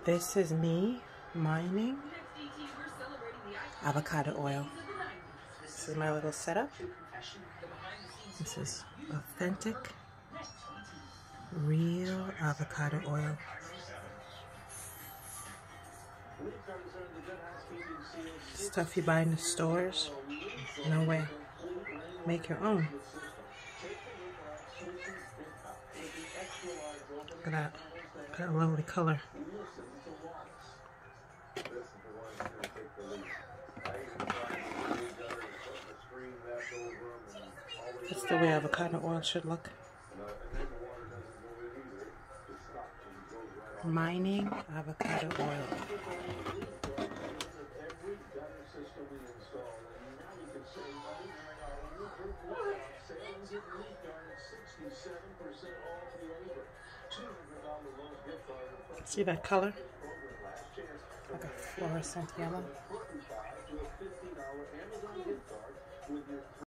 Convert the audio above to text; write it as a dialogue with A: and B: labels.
A: This is me mining avocado oil. This is my little setup. This is authentic, real avocado oil. Stuff you buy in the stores, no way. Make your own. Look at that. Got a lovely color. That's the way avocado oil should look. Mining avocado oil. See that color? Like a fluorescent yellow.